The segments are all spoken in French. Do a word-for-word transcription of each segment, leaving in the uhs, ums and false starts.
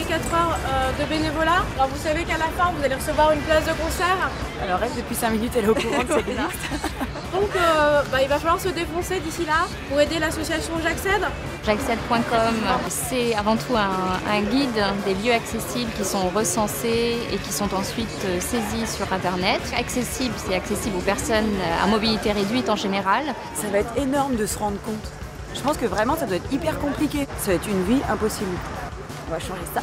quatre heures euh, de bénévolat. Alors vous savez qu'à la fin, vous allez recevoir une place de concert. Alors elle, depuis cinq minutes, elle est au courant que ça existe. Donc euh, bah, il va falloir se défoncer d'ici là pour aider l'association J'accède. J'accède point com, c'est avant tout un, un guide des lieux accessibles qui sont recensés et qui sont ensuite saisis sur Internet. Accessible, c'est accessible aux personnes à mobilité réduite en général. Ça va être énorme de se rendre compte. Je pense que vraiment ça doit être hyper compliqué. Ça va être une vie impossible. On va changer ça.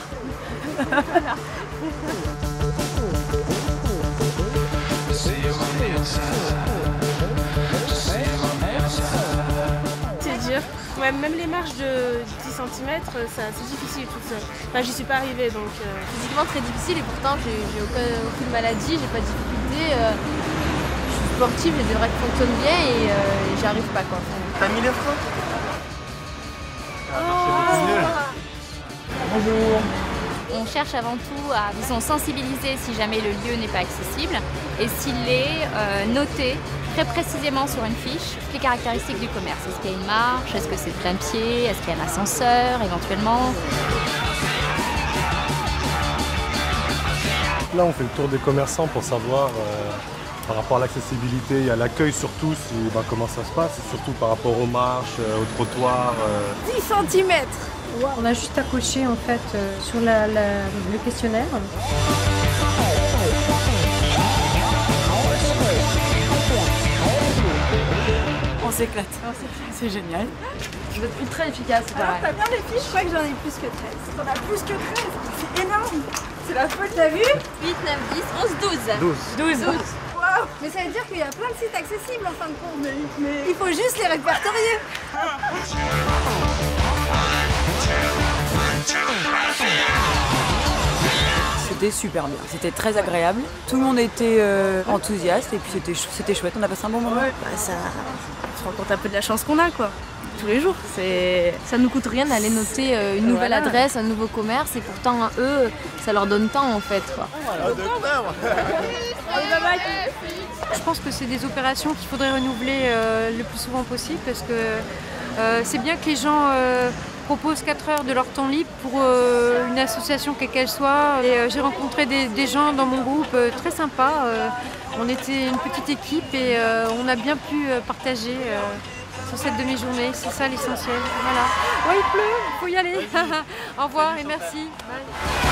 C'est dur. Ouais, même les marches de dix centimètres, c'est difficile tout seul. Enfin, j'y suis pas arrivée donc. Euh... Physiquement très difficile et pourtant j'ai aucun, aucune maladie, j'ai pas de difficulté. Euh, je suis sportive, j'ai des règles qui fonctionnent bien et, euh, et j'y arrive pas quoi. T'as mis les freins? Bonjour. On cherche avant tout à disons, sensibiliser si jamais le lieu n'est pas accessible et s'il est euh, noté très précisément sur une fiche les caractéristiques du commerce. Est-ce qu'il y a une marche? Est-ce que c'est plein pied? Est-ce qu'il y a un ascenseur éventuellement? Là on fait le tour des commerçants pour savoir euh, par rapport à l'accessibilité et à l'accueil surtout si, ben, comment ça se passe, et surtout par rapport aux marches, euh, aux trottoirs. Euh... dix centimètres. On a juste à cocher en fait euh, sur la, la, le questionnaire. On s'éclate. C'est génial. Je veux être ultra efficace. Alors t'as bien les fiches? Je crois que j'en ai plus que treize. T'en as plus que treize? C'est énorme. C'est la folie. T'as vu? huit, neuf, dix, onze, douze. douze. douze. Wow. Mais ça veut dire qu'il y a plein de sites accessibles en fin de compte. Mais, mais... il faut juste les répertorier. C'était super bien, c'était très agréable. Tout le monde était euh, enthousiaste et puis c'était c'était chouette, on a passé un bon moment. Ouais, bah ça, on se rend compte un peu de la chance qu'on a quoi. Tous les jours, c'est... Ça nous coûte rien d'aller noter euh, une nouvelle voilà. adresse, un nouveau commerce et pourtant eux, ça leur donne temps en fait quoi. Ah, docteur. Allez, bye bye. Je pense que c'est des opérations qu'il faudrait renouveler euh, le plus souvent possible parce que euh, c'est bien que les gens euh, proposent quatre heures de leur temps libre pour euh, une association quelle qu'elle soit. Et euh, j'ai rencontré des, des gens dans mon groupe euh, très sympas. Euh, on était une petite équipe et euh, on a bien pu euh, partager euh, sur cette demi-journée. C'est ça l'essentiel. Voilà. Ouais, il pleut, il faut y aller. Au revoir et merci. Bye.